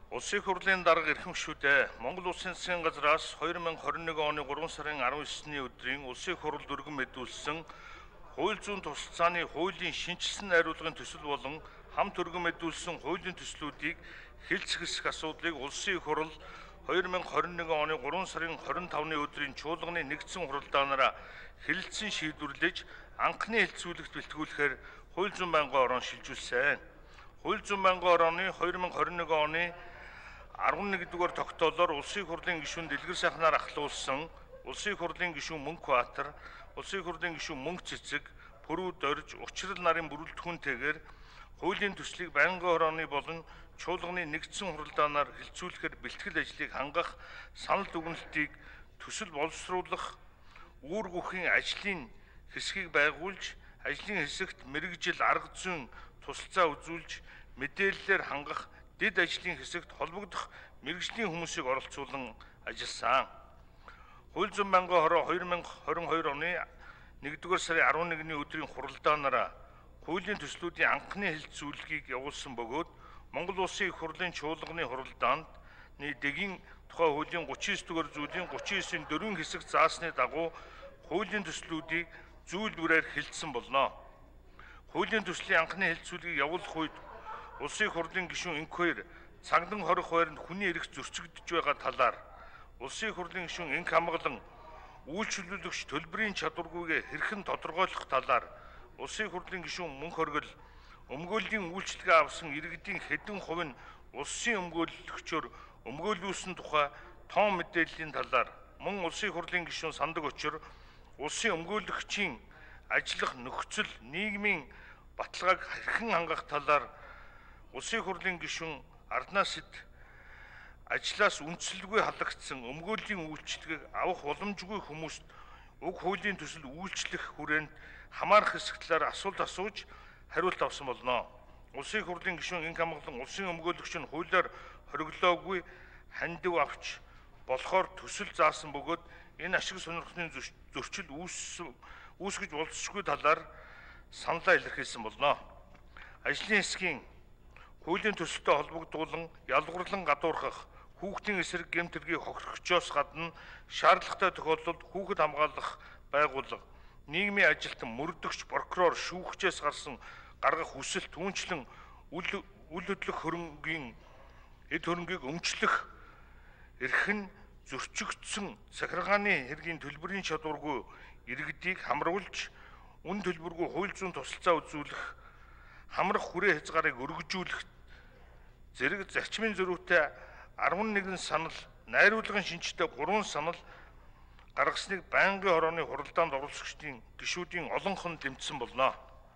Улсын хурлын дарга эрхэм гишүүдээ Монгол Улсын засгийн газраас 2021 оны 3 сарын 19-ний өдрийн улсын хурал дүргэн мэдүүлсэн хууль зүйн тусалцааны хуулийн шинжилсэн найруулгын төсөл болон хамт өргөн мэдүүлсэн хуулийн төслүүдийг хэлцэх асуудлыг улсын хурал 2021 оны 3 сарын 25-ны өдрийн чуулганы нэгдсэн хуралдаанаараа хэлэлцэн шийдвэрлэж анхны хэлцүүлэгт бэлтгүүлэхээр хууль зүйн байнгын орон шилжүүлсэн. Хууль зүйн байнгын орооны 2021 оны 11-р тогтоолоор улсын хурлын гишүүн Дэлгэр сайхнаар ахлуулсан улсын хурлын гишүүн Мөнх Баатар, улсын хурлын гишүүн Мөнх Цэцэг, Пүрүү Дорж, Учрал нарын бүрэлдэхүүнтэйгээр хуулийн төслийг байнгын орооны болон чуулганы нэгдсэн хуралдаанаар хэлцүүлэхээр бэлтгэл ажлыг хангах, санал дүгнэлтийг төсөл боловсруулах, үүргүүхийн ажлын хэсгийг байгуулж, ажлын хэсэгт мэргэжил арга зүйн тусалцаа үзүүлж, мэдээллээр хангах, дэд ажлын хэсэгт холбогдох мэргэжлийн хүмүүсийг оролцуулан ажилласан. Хууль зүйн байнгын хороо 2022 оны 1-р сарын 11-ний өдрийн хуралдаанаараа хуулийн төслүүдийн анхны хэлэлцүүлгийг явуулсан бөгөөд Монгол Улсын их хурлын чуулганы хуралдаанд дэгийн тухай хуулийн 39-р зүйлийн 39-ийн 4 хэсэг заасны дагуу хуулийн төслүүдийг зүйл бүрээр хэлэлцсэн болно. Хуулийн төслийн анхны хэлэлцүүлгийг явуулах үед Улсын их хурлын гишүүн Инквер цагдан хорих байранд хүний эрх зөрчигдөж байгаа талаар Улсын их хурлын гишүүн Инк Хамгалан үйлчлүүлэгч төлбөрийн чадваргүйгээ хэрхэн тодорхойлох талаар Улсын их хурлын гишүүн Мөнх Оргил өмгөөллийн үйлчлэгээ авсан иргэдийн хэдэн хувь нь улсын өмгөөлөгчөөр өмгөөлүүлсэн тухай тоон мэдээллийн талаар мөн Улсын их хурлын гишүүн Сандаг Учир улсын өмгөөлөгчийн ажиллах нөхцөл нийгмийн баталгааг хэрхэн хангах талаар Улсын хурлын гишүүн Арднасид ажлаас үндсэлгүй халагдсан өмгөөлийн үйлчлэгийг авах боломжгүй хүмүүст уг хуулийн төсөл үйлчлэх хүрээнд хамаарах хэсэг талаар асуулт асууж хариулт авсан болно. Улсын хурлын гишүүн Инк Хамгалан улсын өмгөөлөгч нь хуулиар хориглоогүй хандив авч болохоор төсөл заасан бөгөөд энэ ашиг сонирхлын зөрчил үүсгэж болзошгүй талаар саналаа илэрхийлсэн болно. Ажлын хэсгийн хуулийн төсөлтэй холбогдуулан ялгуурлан гадуурхах, хүүхдийн эсрэг гэмтэргийг хохирогчоос гадна шаардлагатай тохиолдолд хүүхэд хамгаалах байгууллага, нийгмийн ажилтан, мөрдөгч, прокурор, шүүгчээс гаргах хүсэлт, түүнчлэн үл хөдлөх хөрөнгийн эд хөрөнгийг өмчлөх эрх нь зөрчигдсөн захиргааны хэргийн төлбөрийн чадваргүй иргэдийг хамруулж, үн төлбөргүй хууль зүйн тусалцаа үзүүлэх, хамрах хүрээ хязгаарыг өргөжүүлэх зэрэг зарчмын зөрүүтэй 11 санал, найруулгын шинжтэй 3 санал гаргасныг байнгын хорооны хуралдаанд оролцогчдын гишүүдийн олонх нь дэмжсэн болно.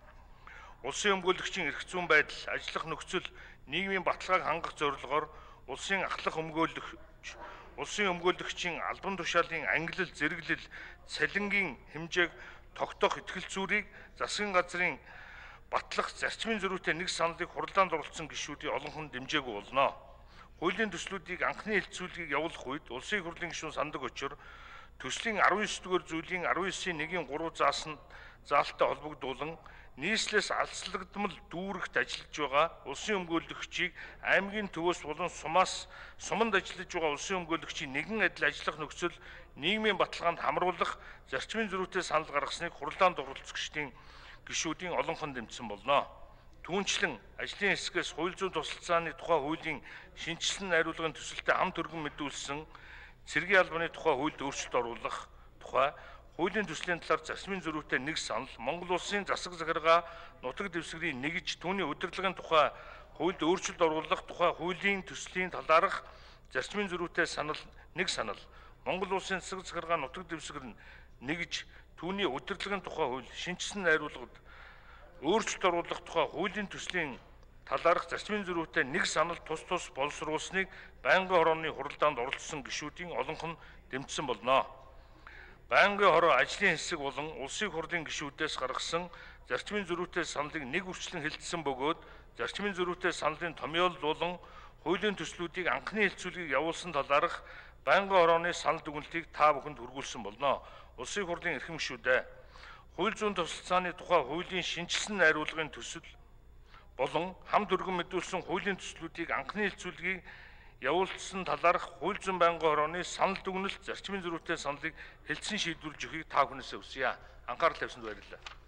Улсын өмгөөлөгчийн эрх зүйн байдал, ажиллах нөхцөл, нийгмийн баталгааг хангах зорилгоор улсын ахлах өмгөөлөгч, улсын өмгөөлөгчийн албан тушаалын ангилал, зэрэглэл, цалингийн хэмжээг тогтоох итгэл зүйрийг засгийн газрын батлах зарчмын зөрүүтэй нэг саналыг хуралдаанд оролцсон гишүүдийн олонх нь дэмжээгүй болно. Хуулийн төслүүдийг анхны хэлэлцүүлгийг явуулах үед Улсын их хурлын гишүүн Сандаг Учир төслийн 19-р зүйлийн 19-ийн 1-3 заалттай холбогдуулан нийслэлээс алслагдмал дүүрэгт ажиллаж байгаа улсын өмгөөлөгчийг аймгийн төвөөс болон суманд ажиллаж байгаа улсын өмгөөлөгчийн нэгэн адил ажиллах нөхцөл нийгмийн баталгаанд хамруулах зарчмын зөрүүтэй санал гаргасныг хуралдаанд оролцогчдын гишүүдийн олонх нь дэмжсэн болно. Түүнчлэн ажлын хэсгээс хууль зүйн тусалцааны тухай хуулийн шинжилсэн найруулгын төсөлтэй хамт өргөн мэдүүлсэн цэргийн албаны тухай хуульд өөрчлөлт оруулах тухай хуулийн төслийн талаар зарчмын зөрүүтэй нэг санал, Монгол Улсын засаг захиргаа нутаг дэвсгэрийн нэгж түүний удирдлагын тухай хуульд өөрчлөлт оруулах тухай хуулийн төслийн талаарх зарчмын зөрүүтэй санал нэг санал, Монгол Улсын засаг захиргаа нутаг дэвсгэр нэгж түүний удирдлагын тухай хууль шинжилсэн найруулгад өөрчлөлт оруулах тухай хуулийн төслийн талаарх зарчмын зөрүүтэй нэг санал тус боловсруулсныг байнгын хорооны хуралдаанд оролцсон гишүүдийн олонх нь дэмжсэн болно. Байнгын хороо ажлын хэсэг болон улсын хурлын гишүүдээс гаргасан зарчмын зөрүүтэй саналыг нэг үрчлэн хэлэлцсэн бөгөөд зарчмын зөрүүтэй саналын томьёолд болон хуулийн төслүүдийг анхны хэлэлцүүлгийг явуулсан талаарх байнгын хорооны санал дүгнэлтийг та бүхэнд хүргүүлсэн болно. Улсын хурлын эрхэм гишүүдээ хууль зүйн тусалцааны тухай хуулийн шинжилсэн найруулгын төсөл болон хамт өргөн мэдүүлсэн хуулийн төслүүдийг анхны хэлэлцүүлгийг явуулсан талаарх хууль зүйн байнгын хорооны санал дүгнэлт зарчмын зөрүүтэй саналыг хэлтсэн шийдвэрлэж өгөхийг та бүхнээсээ хүсье. Анхаарал тавьсанд баярлалаа.